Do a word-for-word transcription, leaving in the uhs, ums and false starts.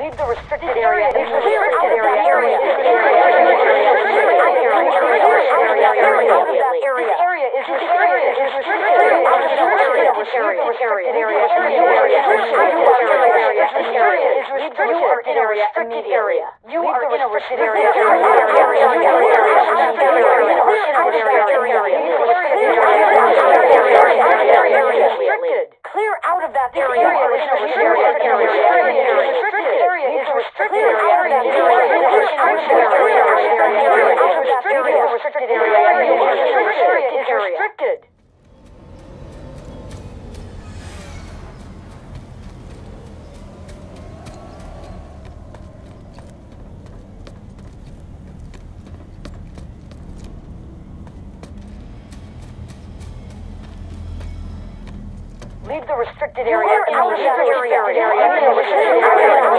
Leave the restricted area. Leave the restricted area. Area. Area is restricted. Area. You are in a restricted area. Clear out of that area. Area is restricted. Area is restricted. Leave the restricted area. Out of that area.